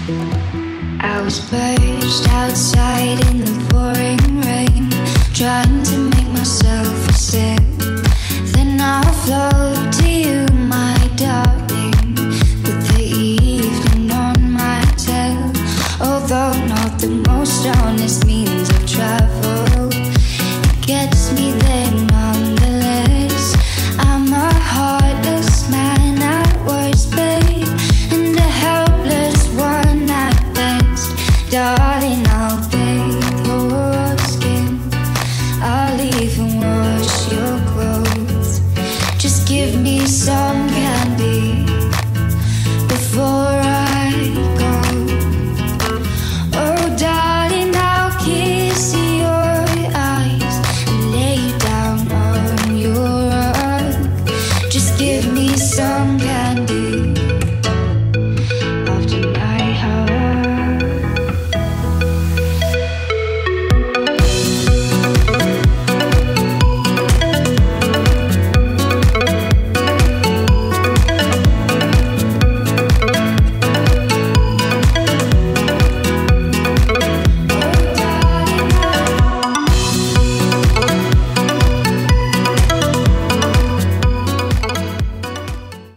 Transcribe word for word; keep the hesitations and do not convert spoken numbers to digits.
I was perched outside in the pouring rain, trying to make myself a sip. Then I'll float to you, my darling, with the evening on my tail. Although not the most honest means of travel, it gets me there nonetheless. I'm a heartless man at worst, babe, and a helpless one at best. Darling,